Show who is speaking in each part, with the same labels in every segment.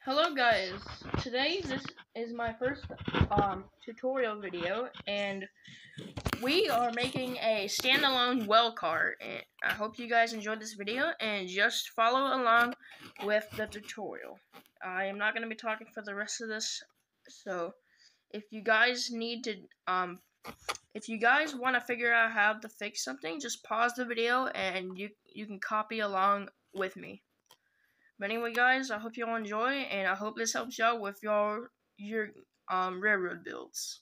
Speaker 1: Hello guys, today this is my first tutorial video and we are making a standalone well cart, and I hope you guys enjoyed this video and just follow along with the tutorial. I am not going to be talking for the rest of this, so if you guys need to if you guys want to figure out how to fix something, just pause the video and you can copy along with me. But anyway, guys, I hope you all enjoy, and I hope this helps y'all with your railroad builds.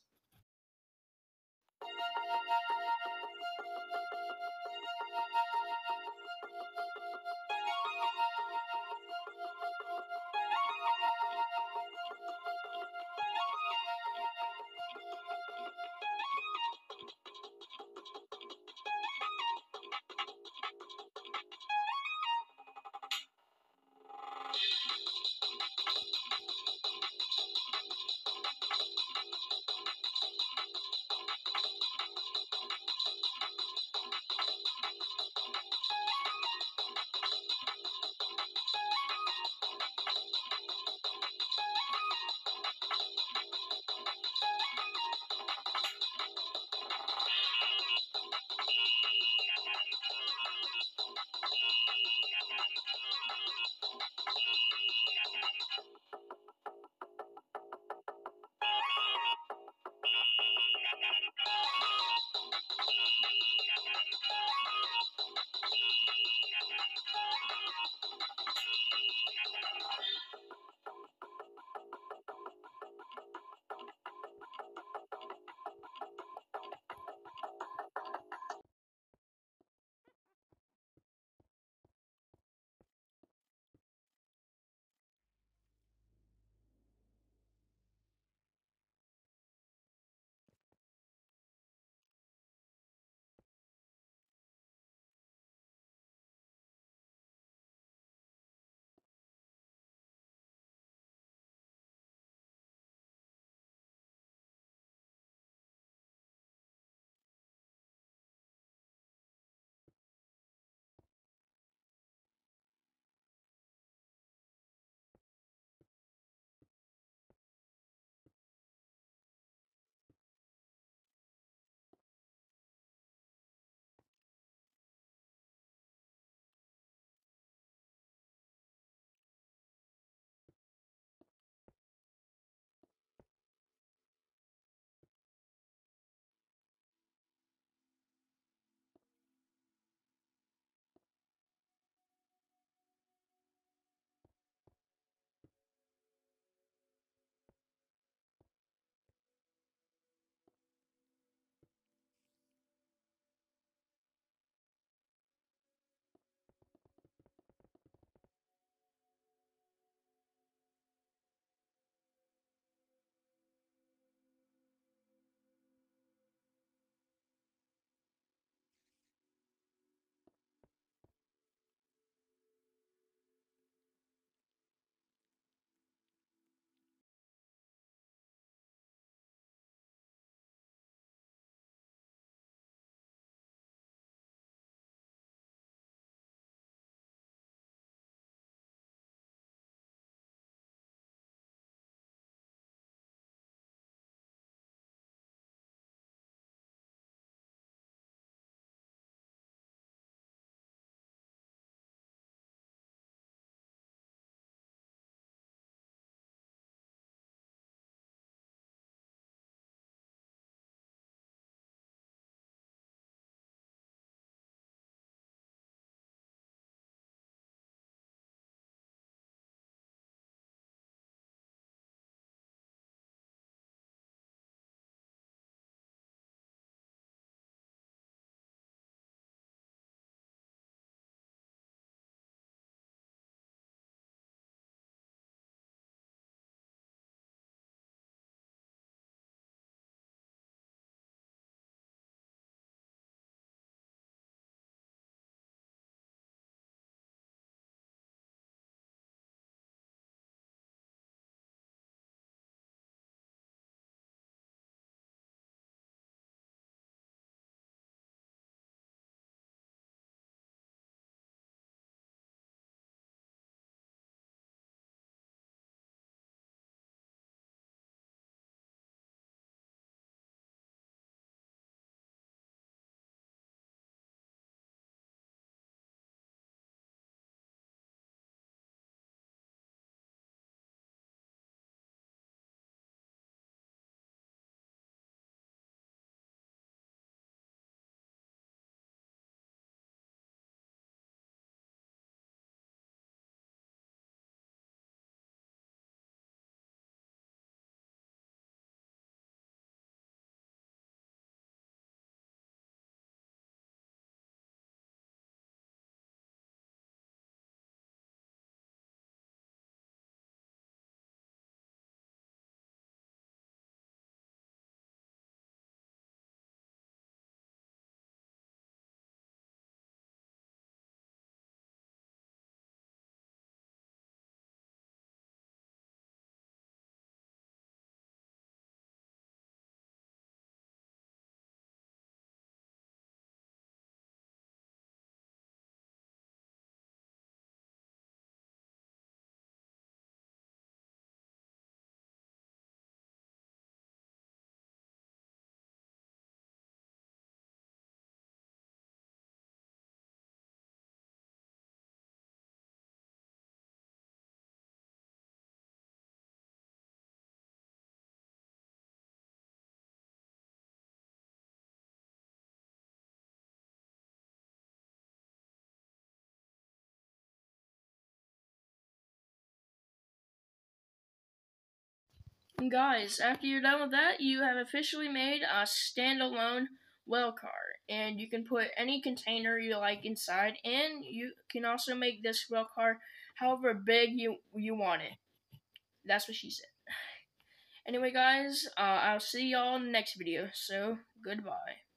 Speaker 1: And guys, after you're done with that, you have officially made a standalone well car, and you can put any container you like inside, and you can also make this well car however big you want it. That's what she said. Anyway, guys, I'll see y'all in the next video, so goodbye.